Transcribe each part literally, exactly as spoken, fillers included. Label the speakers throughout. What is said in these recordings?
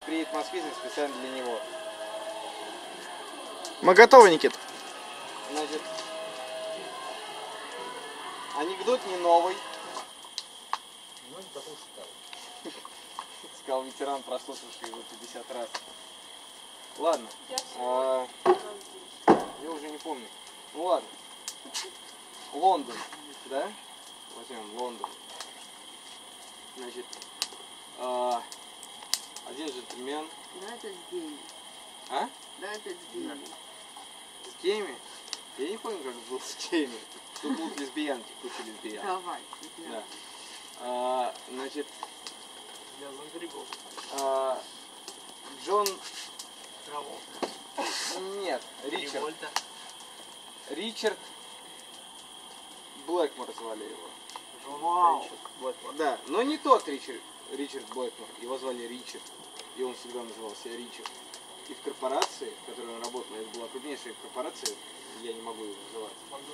Speaker 1: приедет москвич специально для него.
Speaker 2: Мы готовы, Никита.
Speaker 1: Значит, анекдот не новый.
Speaker 3: Ну, потом сказал.
Speaker 1: Сказал ветеран, прослушавший его пятьдесят раз. Ладно. А, я уже не помню. Ну ладно. Лондон, да? Возьмем Лондон. Значит, а, один джентльмен.
Speaker 4: Да, это с геями.
Speaker 1: А?
Speaker 4: Да, это с геями.
Speaker 1: С геями? Я не помню, как был с геями. Тут будут лесбиянки, куча лесбиян.
Speaker 4: Давай.
Speaker 1: Да. А, значит,
Speaker 3: Для зонтариков.
Speaker 1: а, Джон...
Speaker 3: Траволта.
Speaker 1: Нет, Ричард.
Speaker 3: Револьта.
Speaker 1: Ричард Блэкмор звали его.
Speaker 3: Вау. Блэкмор.
Speaker 1: Да, но не тот Ричард, Ричард Блэкмор. Его звали Ричард. И он всегда называл себя Ричард. И в корпорации, в которой он работал, это была крупнейшая корпорация, я не могу его называть.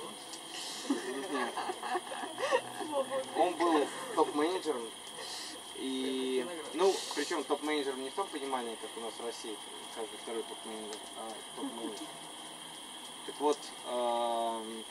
Speaker 1: Он был топ-менеджером. И, ну, причем топ-менеджером не в том понимании, как у нас в России, каждый второй топ-менеджер, а топ-менеджер. Так вот, эм,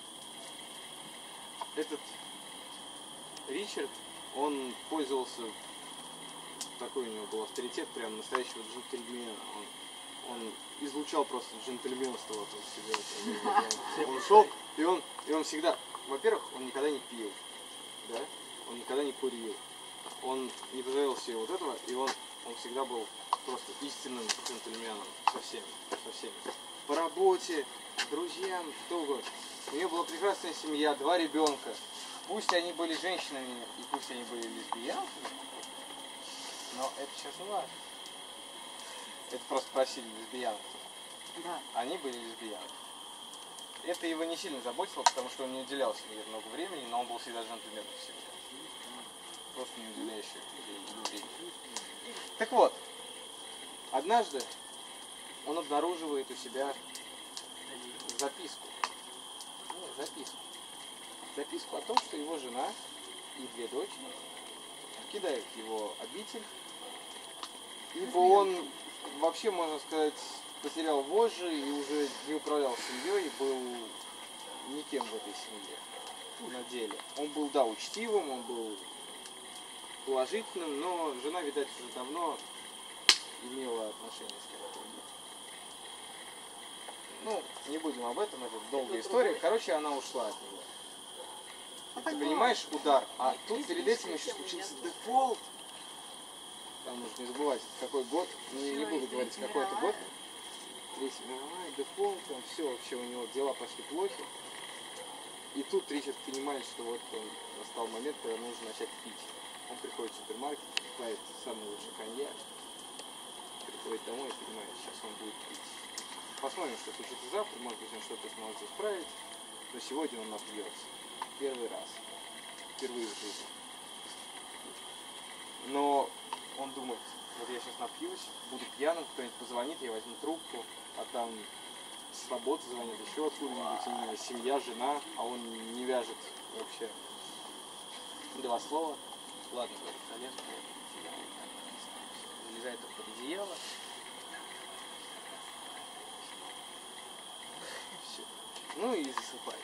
Speaker 1: этот Ричард, он пользовался, такой у него был авторитет, прям настоящего джентльмена. Он, он излучал просто джентльменство вокруг себя. Он шел, и он, и он всегда, во-первых, он никогда не пил, да? Он никогда не курил. Он не позволял себе вот этого, и он, он всегда был просто истинным джентльменом со всеми, со всеми. По работе, друзьям, кто угодно. У него была прекрасная семья, два ребенка. Пусть они были женщинами, и пусть они были лесбиянками, но это сейчас не важно. Это просто просили лесбиянок.
Speaker 4: Да.
Speaker 1: Они были лесбиянки. Это его не сильно заботило, потому что он не уделял себе много времени, но он был всегда джентльменом в семье. Просто не уделяющий ей времени. Так вот, однажды он обнаруживает у себя записку. Ну, записку. Записку о том, что его жена и две дочери покидают его обитель, ибо он вообще, можно сказать, потерял вожжи и уже не управлял семьей, и был никем в этой семье на деле. Он был, да, учтивым, он был положительным, но жена, видать, уже давно имела отношение с кем-то другим. Ну, не будем об этом, это долгая история. Короче, она ушла от него. И ты понимаешь удар? А тут перед этим еще случился дефолт. Там нужно не забывать, какой год. Не, не буду говорить, какой это год. Третья мировая, дефолт, там все вообще у него дела пошли плохи. И тут Ричард понимает, что вот он настал момент, когда нужно начать пить. Он приходит в супермаркет, покупает самый лучший коньяк, приходит домой и понимает, сейчас он будет пить. Посмотрим, что случится завтра, может быть, он что-то сможет исправить, но сегодня он напьется. Первый раз. Впервые в жизни. Но он думает, вот я сейчас напьюсь, буду пьяным, кто-нибудь позвонит, я возьму трубку, а там с работы звонит еще откуда-нибудь, у него семья, жена, а он не вяжет вообще два слова. Ладно, говорит, коллега, залезает под одеяло. Все. Ну и засыпает.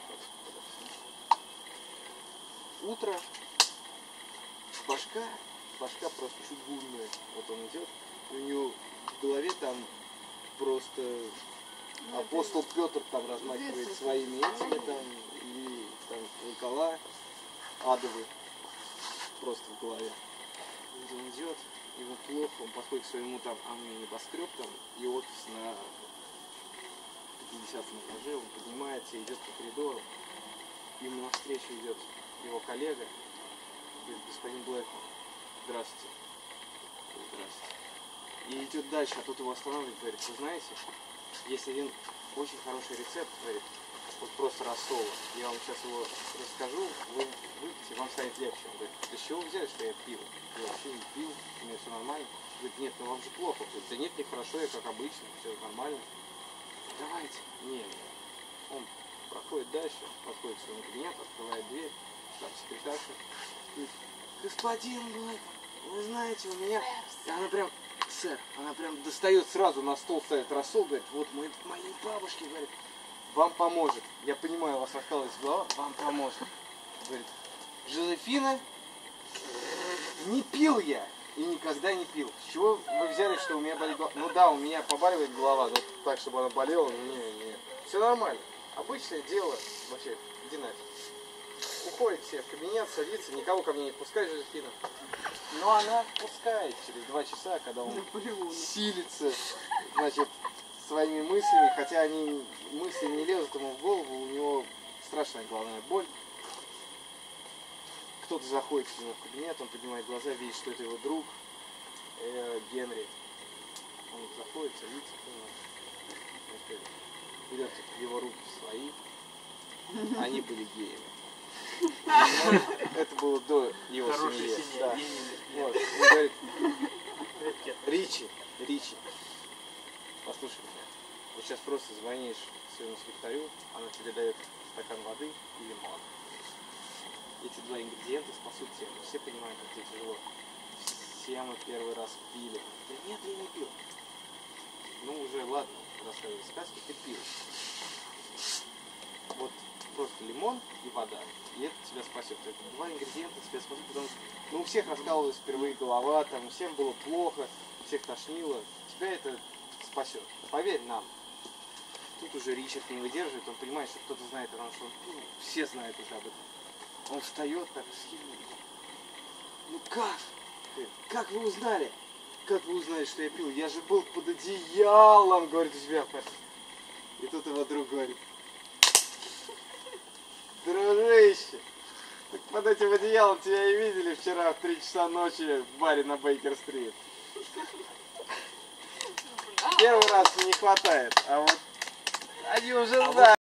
Speaker 1: Утро. Башка. Башка просто чугунная. Вот он идет. У него в голове там просто апостол Петр там размахивает своими этими там. И там колокола адовые. Просто в голове. Он идет, ему плохо, он подходит к своему там, а у него небоскреб там, и офис на пятидесятом этаже, он поднимается и идет по коридору, ему навстречу идет его коллега, говорит, господин Блэкмор, здравствуйте. Здравствуйте. И идет дальше, а тут его останавливает, говорит, вы знаете, есть один очень хороший рецепт, говорит, вот просто рассола. Я вам сейчас его расскажу, вы выпьете, вам станет легче. Он говорит, да с чего вы взяли, что я пил? Я вообще не пил, у меня все нормально. Говорит, нет, ну вам же плохо. Говорит, да нет, не хорошо, я как обычно, все нормально. Давайте. Нет. Он проходит дальше, подходит к своему кабинету, открывает дверь, там секретарша. Говорит, господин Блэк, вы знаете, у меня... И она прям сэр. Она прям достает сразу на стол, ставит рассол, говорит, вот мой, моей бабушке, говорит, вам поможет. Я понимаю, у вас осталась голова, вам поможет. Говорит, Жозефина, не пил я и никогда не пил. С чего вы взяли, что у меня болит голова? Ну да, у меня побаливает голова, но так, чтобы она болела, не, не. Все нормально. Обычное дело. Вообще, иди нафиг. Уходит все в кабинет, садится, никого ко мне не пускает Жозефина. Но она пускает через два часа, когда он силится, значит, своими мыслями, хотя они мысли не лезут ему в голову, у него страшная головная боль. Кто-то заходит к нему в кабинет, он поднимает глаза, видит, что это его друг э, Генри. Он заходит, садится, берет его руки в свои. Они были геями. Это было до его семьи. Да. Вот. Он говорит, Ричи, Ричи, послушай меня. Вот сейчас просто звонишь своему секретарю, она тебе дает стакан воды и лимон. Эти два ингредиента спасут тебя. Все понимают, как тебе тяжело. Все мы первый раз пили. Да нет, я не пил. Ну уже ладно, рассказывай сказки, ты пил. Вот просто лимон и вода. И это тебя спасет. Это два ингредиента тебя спасут, потому что ну, у всех раскалывалась впервые голова, там всем было плохо, всех тошнило. Тебя это спасет. Поверь нам. Тут уже Ричард не выдерживает, он понимает, что кто-то знает о том, что ну, все знают уже об этом. Он встает так, ну как? Как вы узнали? Как вы узнали, что я пил? Я же был под одеялом, говорит, у тебя. И тут его друг говорит, дружище, так под этим одеялом тебя и видели вчера в три часа ночи в баре на Бейкер-стрит. Первый раз не хватает, а вот они уже знают.